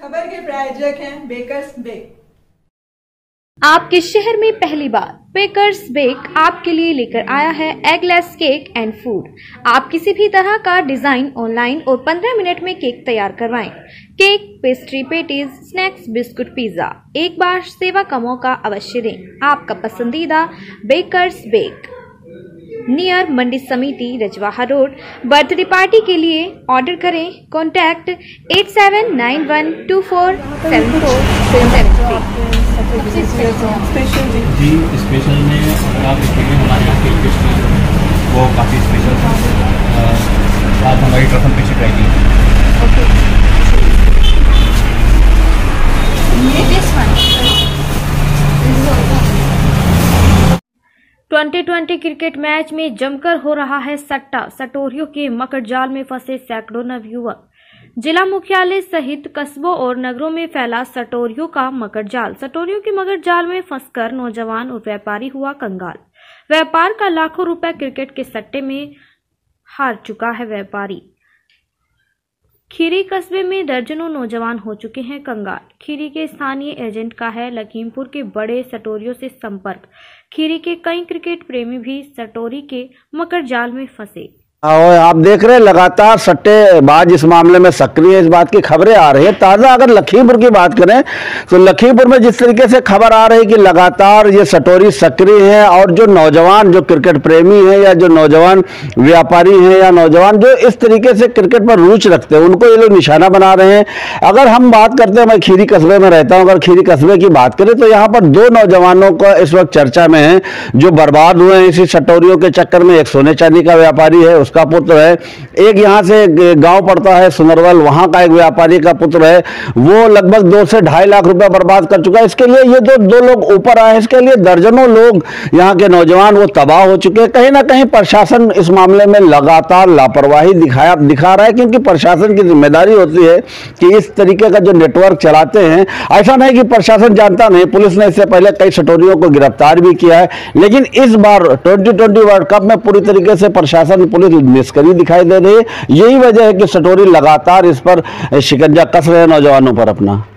खबर के प्रायोजक हैं बेकर्स बेक। आपके शहर में पहली बार बेकर्स बेक आपके लिए लेकर आया है एगलेस केक एंड फूड। आप किसी भी तरह का डिजाइन ऑनलाइन और 15 मिनट में केक तैयार करवाएं। Cake, pastry, patties, snacks, biscuit, pizza. एक बार सेवा का मौका अवश्य दें। आपका पसंदीदा बेकर्स बेक, नियर मंडी समिति, रजवाहा रोड। बर्थडे पार्टी के लिए ऑर्डर करें। कॉन्टैक्ट 8791247473। जी स्पेशल में अगर आप देखेंगे हमारे यहाँ केक पेस्ट्री वो काफ़ी स्पेशल था। आज हमारी ट्रफल पेस्ट्री ट्राई की। 2020 क्रिकेट मैच में जमकर हो रहा है सट्टा। सटोरियों के मकर जाल में फंसे सैकड़ों नवयुवक। जिला मुख्यालय सहित कस्बों और नगरों में फैला सटोरियों का मकर जाल। सटोरियों के मकर जाल में फंसकर नौजवान और व्यापारी हुआ कंगाल। व्यापार का लाखों रुपए क्रिकेट के सट्टे में हार चुका है व्यापारी। खीरी कस्बे में दर्जनों नौजवान हो चुके हैं कंगाल। खीरी के स्थानीय एजेंट का है लखीमपुर के बड़े सटोरियों से संपर्क। खीरी के कई क्रिकेट प्रेमी भी सटोरी के मकर जाल में फंसे। आप देख रहे हैं लगातार सट्टेबाज इस मामले में सक्रिय, इस बात की खबरें आ रही है। ताजा अगर लखीमपुर की बात करें तो लखीमपुर में जिस तरीके से खबर आ रही है कि लगातार ये सटोरी सक्रिय हैं और जो नौजवान जो क्रिकेट प्रेमी हैं या जो नौजवान व्यापारी हैं या नौजवान जो इस तरीके से क्रिकेट पर रुचि रखते हैं उनको ये लोग निशाना बना रहे हैं। अगर हम बात करते हैं, मैं खीरी कस्बे में रहता हूं, अगर खीरी कस्बे की बात करें तो यहाँ पर दो नौजवानों का इस वक्त चर्चा में है जो बर्बाद हुए हैं इसी सटोरियों के चक्कर में। एक सोने चांदी का व्यापारी है, उसका पुत्र है। एक यहाँ से गांव पड़ता है सुनरवल, वहां का एक व्यापारी का पुत्र है, वो लगभग 2 से 2.5 लाख रुपया बर्बाद कर चुका है। इसके लिए ये दो लोग ऊपर आए, इसके लिए दर्जनों लोग यहाँ के नौजवान वो तबाह हो चुके हैं। कहीं ना कहीं प्रशासन इस मामले में लगातार लापरवाही दिखा रहा है, क्योंकि प्रशासन की जिम्मेदारी होती है कि इस तरीके का जो नेटवर्क चलाते हैं, ऐसा नहीं कि प्रशासन जानता नहीं। पुलिस ने इससे पहले कई सटोरियों को गिरफ्तार भी किया है, लेकिन इस बार 2020 वर्ल्ड कप में पूरी तरीके से प्रशासन पुलिस निष्क्रिय दिखाई दे रही है। यही वजह है कि सटोरी लगातार इस पर शिकंजा कस रहे हैं नौजवानों पर अपना।